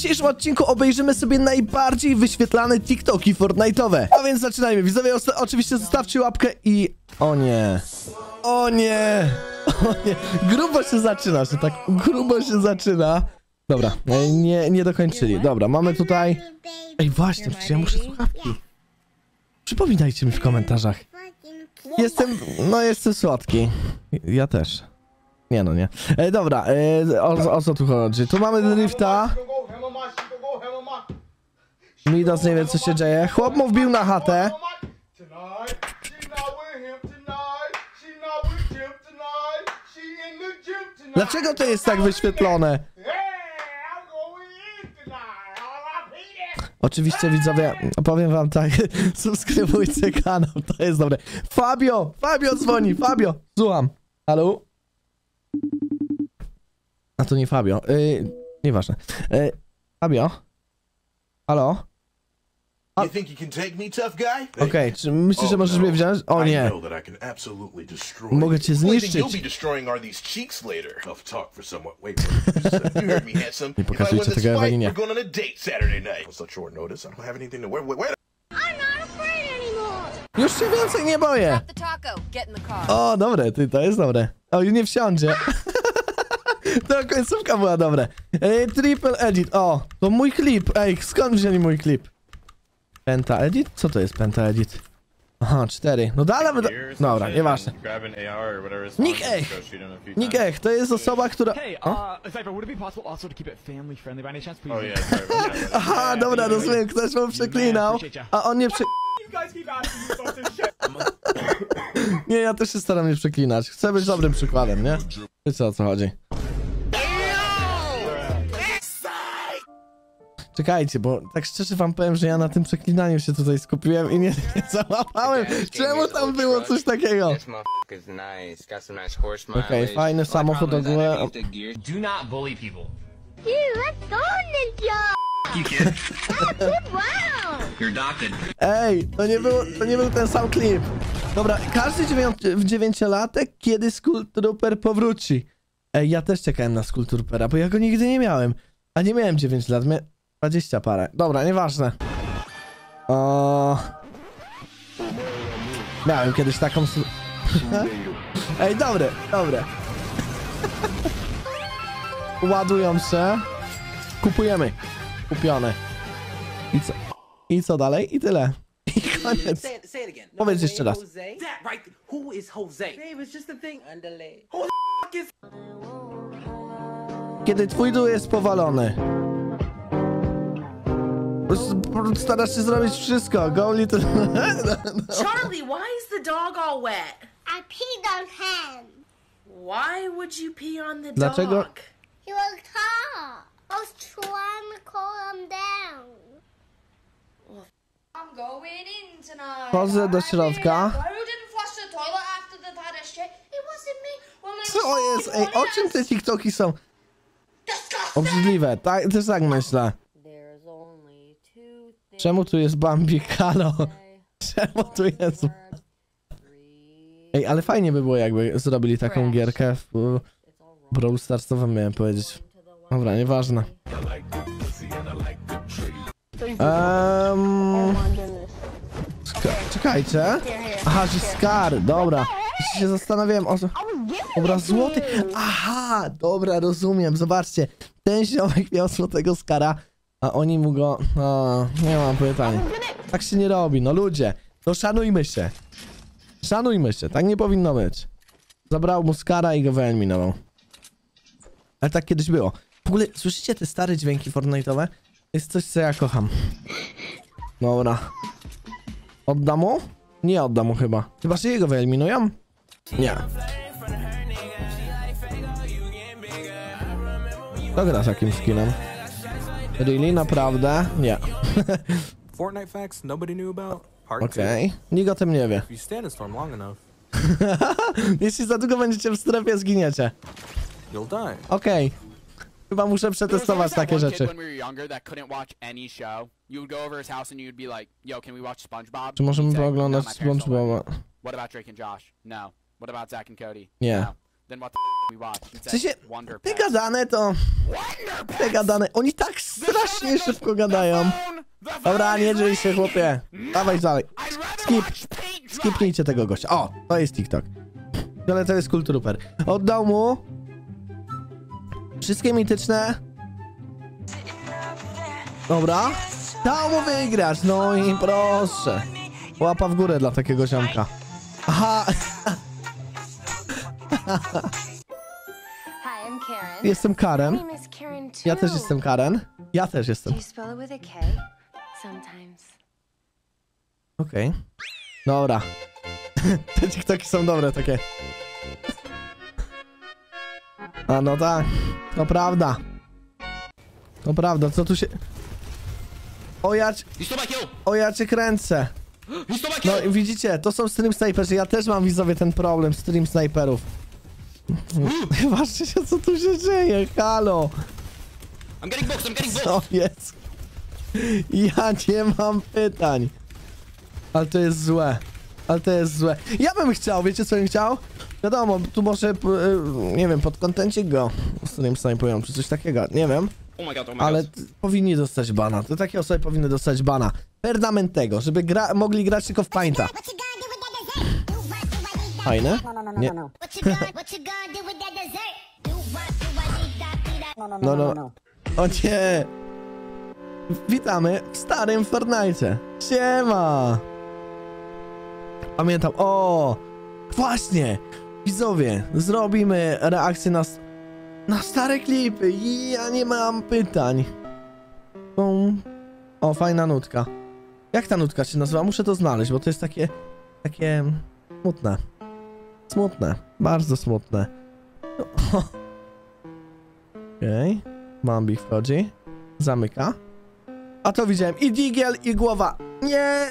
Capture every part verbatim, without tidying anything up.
dzisiejszym odcinku obejrzymy sobie najbardziej wyświetlane TikToki Fortnite'owe. A więc zaczynajmy. Widzowie, oczywiście zostawcie łapkę i... O nie. O nie. O nie. Grubo się zaczyna, że tak grubo się zaczyna. Dobra, nie, nie dokończyli. Dobra, mamy tutaj... Ej, właśnie, przecież ja muszę słuchawki. Przypominajcie mi w komentarzach. Jestem... No, jestem słodki. Ja też. Nie no, nie. E, dobra, e, o, o co tu chodzi? Tu mamy drifta. Midas nie wie, co się dzieje. Chłop mu wbił na chatę. Dlaczego to jest tak wyświetlone? Oczywiście, widzowie, powiem wam tak, subskrybujcie kanał, to jest dobre. Fabio! Fabio dzwoni, Fabio! Słucham. Halo? A to nie Fabio. Yy, nieważne. Yy, Fabio? Halo? Okej, okay, czy myślisz, że możesz mnie wziąć? O nie. Mogę cię zniszczyć. Nie pokazujcie tego Ewelinie. Już się więcej nie boję. O, dobre, ty, to jest dobre. O, już nie wsiądzie. To końcówka była dobra. Ej, triple edit. O, to mój klip. Ej, skąd wzięli mój klip? Penta edit? Co to jest penta edit? Aha, cztery. No dalej, do... Dobra, nieważne. Nick Ech. Nick Ech, to jest osoba, która... Aha, dobra, rozumiem, ktoś mu przeklinał, a on nie prze... Nie, ja też się staram nie przeklinać. Chcę być dobrym przykładem, nie? Wiecie, o co chodzi. Czekajcie, bo tak szczerze wam powiem, że ja na tym przeklinaniu się tutaj skupiłem i nie, nie załapałem. Czemu tam było coś takiego? Okej, okay, fajny samochód ogólnie. Ej, to nie, był, to nie był ten sam klip. Dobra, każdy dziewięciolatek, kiedy Skull Trooper powróci. Ej, ja też czekałem na Skull Troopera, bo ja go nigdy nie miałem. A nie miałem dziewięć lat, miałem dwadzieścia parę. Dobra, nieważne. O... Miałem kiedyś taką... Ej, dobre, dobre. Ładują się. Kupujemy. Kupione. I co? I co dalej? I tyle. I koniec. Powiedz jeszcze raz. Kiedy twój dół jest powalony. Starasz się zrobić wszystko. Go little... Charlie, why is the dog all wet? I peed on him. Why would you pee on the Dlaczego? dog? He was hot. I was trying to calm him down. I'm going in tonight. Chodzę do środka. Who didn't flush the toilet after they've had a shit? It wasn't me. Well, it Co was jest? Ej, o czym te TikToki są? disgusting. Obrzydliwe. Tak, też tak myślę. Czemu tu jest Bambi? Halo? Czemu tu jest... Ej, ale fajnie by było, jakby zrobili taką gierkę w Brawl Stars, co wam miałem powiedzieć. Dobra, nieważne. Um... Czekajcie. Aha, że Scar, dobra. Jeszcze się zastanawiałem o... Obraz złoty. Aha, dobra, rozumiem. Zobaczcie. Ten ziomek miał złotego Skara, a oni mu go... No, nie mam pytań. Tak się nie robi, no ludzie. No szanujmy się. Szanujmy się, tak nie powinno być. Zabrał mu Skara i go wyeliminował. Ale tak kiedyś było. W ogóle, słyszycie te stare dźwięki Fortnite'owe? To jest coś, co ja kocham. Dobra. Oddam mu? Nie oddam mu chyba. Chyba, że jego wyeliminują? Nie. To gra z jakim skinem? Really? Naprawdę? Nie. Fortnite facts nobody knew about. Okej. Okay. Nikt o tym nie wie. Jeśli za długo będziecie w strefie, zginiecie. Okej. Okay. Chyba muszę przetestować takie rzeczy. Czy możemy pooglądać SpongeBoba? Nie. Then what the we watch? W sensie, te gadane to... Te gadane... Oni tak strasznie szybko gadają. Dobra, nie drzyj się, chłopie. Dawaj dalej. Skip. Skipnijcie tego gościa. O, to jest TikTok. Ale to jest Cool Trooper. Oddał mu... Wszystkie mityczne. Dobra. Dał mu wygrać. No i proszę. Łapa w górę dla takiego ziomka. Aha. Hi, I'm Karen. Jestem My Karen. name is Karen too. Ja też jestem Karen. Ja też jestem. Do you spell it with a K? Sometimes. Okej. Dobra. Te TikToki są dobre takie. A no tak. To prawda. To prawda, co tu się... O ja... c- O ja cię kręcę. No i widzicie, to są stream snajperzy. Ja też mam, widzowie, ten problem stream snajperów. Patrzcie się, co tu się dzieje. Halo. I'm getting booked, I'm getting booked. Co jest? Ja nie mam pytań. Ale to jest złe. Ale to jest złe. Ja bym chciał, wiecie co bym chciał? Wiadomo, tu może, p- y, nie wiem, pod kontencik go stream snajpują, czy coś takiego, nie wiem. Oh my god, oh my Ale god. t- powinni dostać bana. To takie osoby powinny dostać bana. Permanentnego, żeby gra mogli grać tylko w painta. Fajne? Nie. No, no. O nie! Witamy w starym Fortnite. Siema! Pamiętam, o! Właśnie! Widzowie, zrobimy reakcję na, s- na stare klipy i ja nie mam pytań. Bum. O, fajna nutka. Jak ta nutka się nazywa? Muszę to znaleźć, bo to jest takie... takie... smutne. Smutne. Bardzo smutne. Okej. Okay. Bambi wchodzi. Zamyka. A to widziałem. I digiel, i głowa. Nie!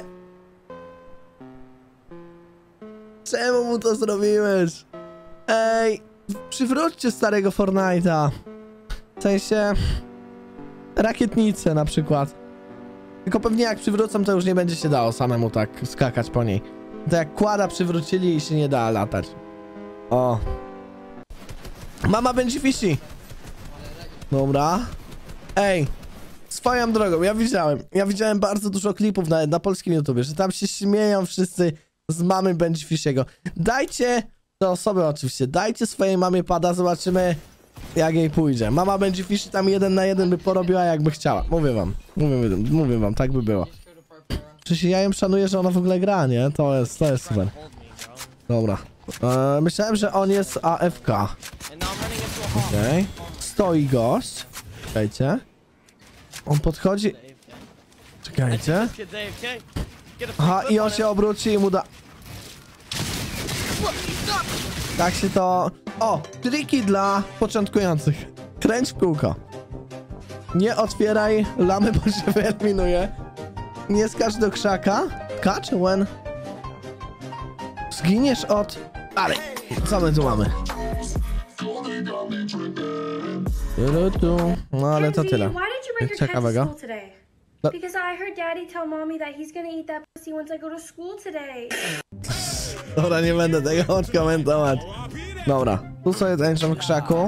Czemu mu to zrobiłeś? Ej! Przywróćcie starego Fortnite'a. W sensie... Rakietnicę na przykład. Tylko pewnie jak przywrócą, to już nie będzie się dało samemu tak skakać po niej. To jak kłada przywrócili i się nie da latać. O. Mama będzie fishy. Dobra. Ej. Swoją drogą, ja widziałem. Ja widziałem bardzo dużo klipów na, na polskim YouTubie, że tam się śmieją wszyscy z mamy Benji Fishiego. Dajcie, te osoby oczywiście, dajcie swojej mamie pada, zobaczymy jak jej pójdzie. Mama Benji Fishy tam jeden na jeden by porobiła jakby chciała. Mówię wam, mówię, mówię wam, tak by było. Przecież ja ją szanuję, że ona w ogóle gra, nie? To jest, to jest super. Dobra. E, myślałem, że on jest A F K. Okej. Okay. Stoi gość. Czekajcie. On podchodzi. Czekajcie. Aha, i on się obróci i mu da... Tak się to... O! Triki dla początkujących. Kręć w kółko. Nie otwieraj lamy, bo się wyeliminuje. Nie skacz do krzaka. Catch when... Zginiesz od... Ale... Co my tu mamy? No ale to tyle. Why did you bring your cat to Ciekawego. school today? No. Because I heard Daddy tell Mommy that he's gonna eat that pussy once I go to school today. Dobra, nie będę tego komentować. Dobra, tu sobie tańczę w krzaku.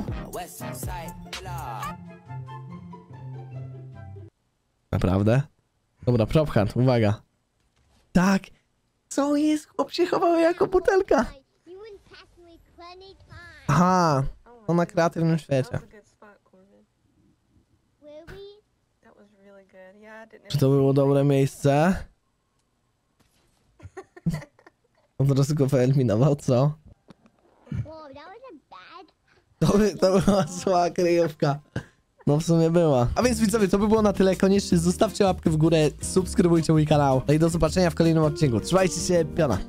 Naprawdę? Dobra, prop hunt, uwaga. Tak! Co jest? Chłop się chował jako butelka. Aha, no na kreatywnym świecie. Czy to było dobre miejsce? Od razu go wyeliminował, co? To, by, to była zła kryjówka. No w sumie była. A więc widzowie, to by było na tyle. Koniecznie zostawcie łapkę w górę, subskrybujcie mój kanał. No i do zobaczenia w kolejnym odcinku. Trzymajcie się, piona.